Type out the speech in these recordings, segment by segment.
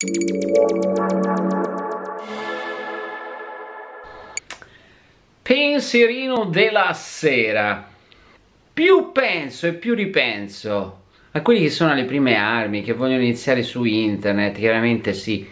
Pensierino della sera. Più penso e più ripenso a quelli che sono le prime armi che vogliono iniziare su internet. Chiaramente sì,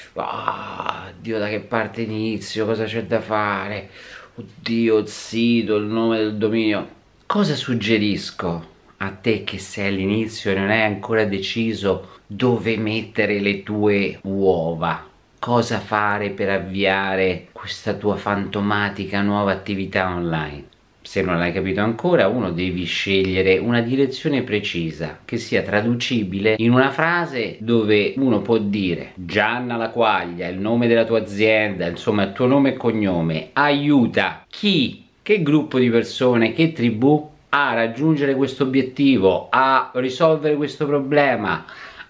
Dio, da che parte inizio, cosa c'è da fare, oddio, il sito, il nome del dominio. Cosa suggerisco a te che sei all'inizio e non hai ancora deciso dove mettere le tue uova? Cosa fare per avviare questa tua fantomatica nuova attività online? Se non l'hai capito ancora, devi scegliere una direzione precisa che sia traducibile in una frase dove uno può dire: Gianna La Quaglia, il nome della tua azienda, insomma il tuo nome e cognome, aiuta chi, che gruppo di persone, che tribù a raggiungere questo obiettivo, a risolvere questo problema,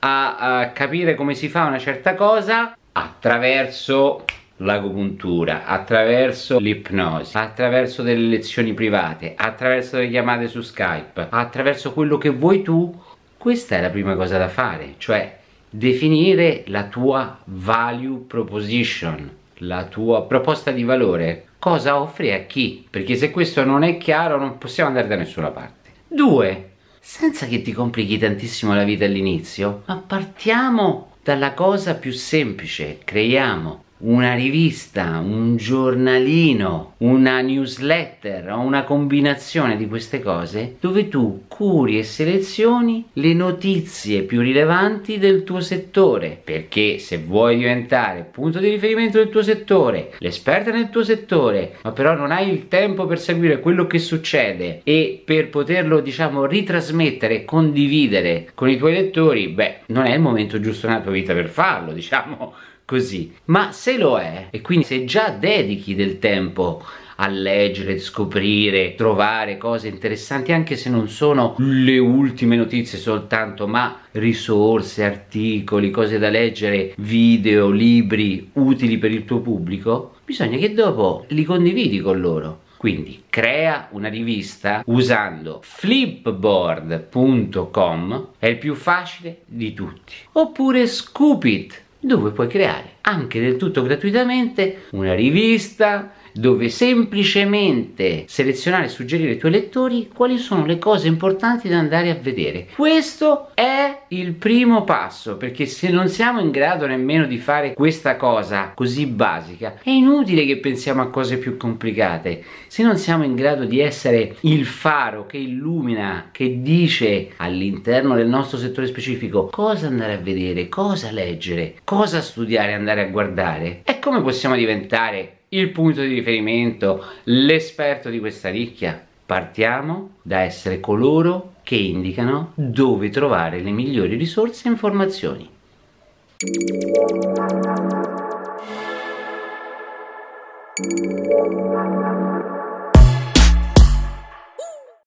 a capire come si fa una certa cosa attraverso l'agopuntura, attraverso l'ipnosi, attraverso delle lezioni private, attraverso delle chiamate su Skype, attraverso quello che vuoi tu. Questa è la prima cosa da fare, cioè definire la tua value proposition, la tua proposta di valore. Cosa offri a chi? Perché se questo non è chiaro non possiamo andare da nessuna parte. 2. Senza che ti complichi tantissimo la vita all'inizio, ma partiamo dalla cosa più semplice. Creiamo una rivista, un giornalino, una newsletter o una combinazione di queste cose dove tu curi e selezioni le notizie più rilevanti del tuo settore, perché se vuoi diventare punto di riferimento del tuo settore, l'esperta nel tuo settore, ma però non hai il tempo per seguire quello che succede e per poterlo, diciamo, ritrasmettere e condividere con i tuoi lettori, non è il momento giusto nella tua vita per farlo, diciamo così. Ma se lo è, e quindi se già dedichi del tempo a leggere, scoprire, trovare cose interessanti, anche se non sono le ultime notizie soltanto, ma risorse, articoli, cose da leggere, video, libri utili per il tuo pubblico, bisogna che dopo li condividi con loro. Quindi crea una rivista usando flipboard.com, è il più facile di tutti, oppure Scoopit, dove puoi creare anche del tutto gratuitamente una rivista dove semplicemente selezionare e suggerire ai tuoi lettori quali sono le cose importanti da andare a vedere. Questo è il primo passo, perché se non siamo in grado nemmeno di fare questa cosa così basica, è inutile che pensiamo a cose più complicate. Se non siamo in grado di essere il faro che illumina, che dice all'interno del nostro settore specifico cosa andare a vedere, cosa leggere, cosa studiare, andare a guardare, e come possiamo diventare il punto di riferimento, l'esperto di questa nicchia? Partiamo da essere coloro che indicano dove trovare le migliori risorse e informazioni.